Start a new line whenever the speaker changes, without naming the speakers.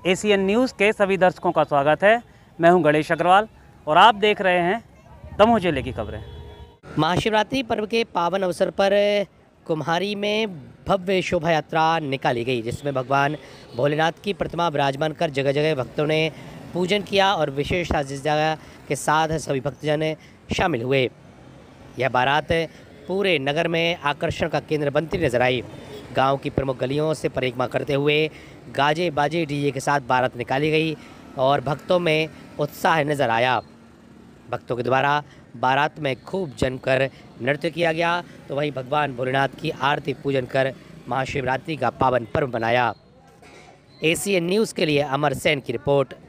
ACN news के सभी दर्शकों का स्वागत है। मैं हूं गणेश अग्रवाल और आप देख रहे हैं दमोह जिले की खबरें।
महाशिवरात्रि पर्व के पावन अवसर पर कुम्हारी में भव्य शोभा यात्रा निकाली गई, जिसमें भगवान भोलेनाथ की प्रतिमा विराजमान कर जगह जगह भक्तों ने पूजन किया और विशेष साज सज्जा के साथ सभी भक्तजन शामिल हुए। यह बारात पूरे नगर में आकर्षण का केंद्र बनती नजर आई। गांव की प्रमुख गलियों से परिक्रमा करते हुए गाजे बाजे डीजे के साथ बारात निकाली गई और भक्तों में उत्साह नजर आया। भक्तों के द्वारा बारात में खूब जमकर नृत्य किया गया, तो वहीं भगवान भोलेनाथ की आरती पूजन कर महाशिवरात्रि का पावन पर्व मनाया। एसीएन न्यूज़ के लिए अमर सेन की रिपोर्ट।